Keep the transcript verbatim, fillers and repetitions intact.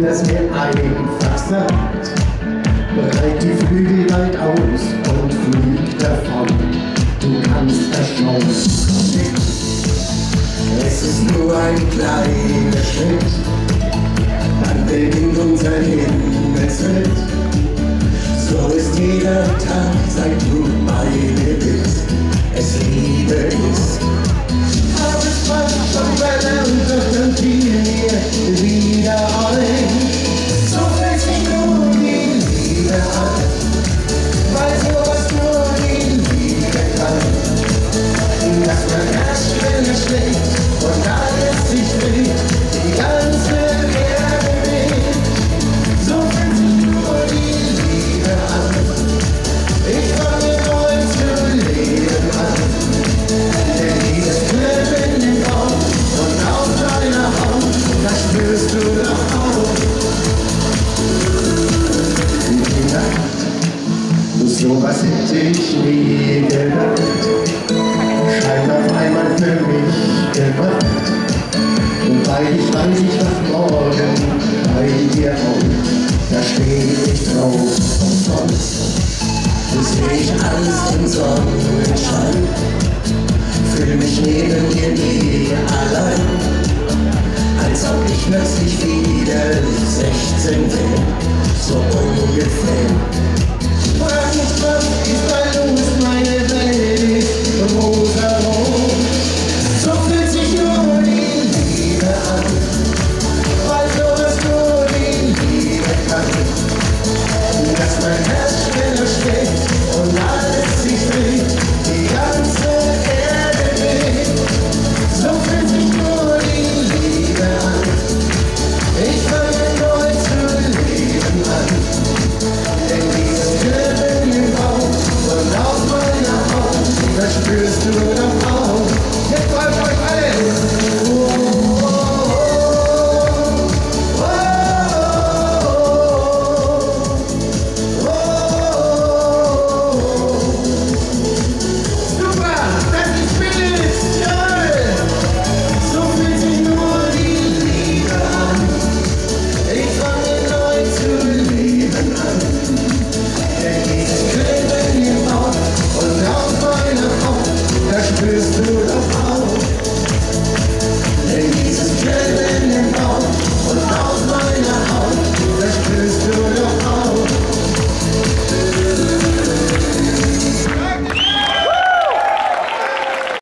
Gefühl, das mir einfach sagt, breit die Flügel weit aus und flieg davon. Du kannst das schon nicht. Es ist nur ein kleiner Schritt, dann beginnt unser Himmelsritt. So ist jeder Tag, seit du bei mir bist, es Liebe ist. Aber es war schon verlernt, doch dann fiel mir wieder ein. So fällt sich nur die Liebe an, weil sowas nur die Liebe kann. Dass man erst wenn es schlägt und alles sich dreht, die ganze Erde weht. So fällt sich nur die Liebe an. Ich fange neu zu leben an. Denn dieses Klippen im Bauch und auf deiner Haut, das spürst du doch auch. Die Nacht, sowas hätte ich nie gedacht, scheint auf einmal für mich gemacht. Und weil ich weiß, ich wach morgen bei dir auf, da steh ich drauf und sonst seh ich alles im Sonnenschein. Fühl mich neben dir nie allein, als ob ich plötzlich wieder sechzehn wär, so ungefähr.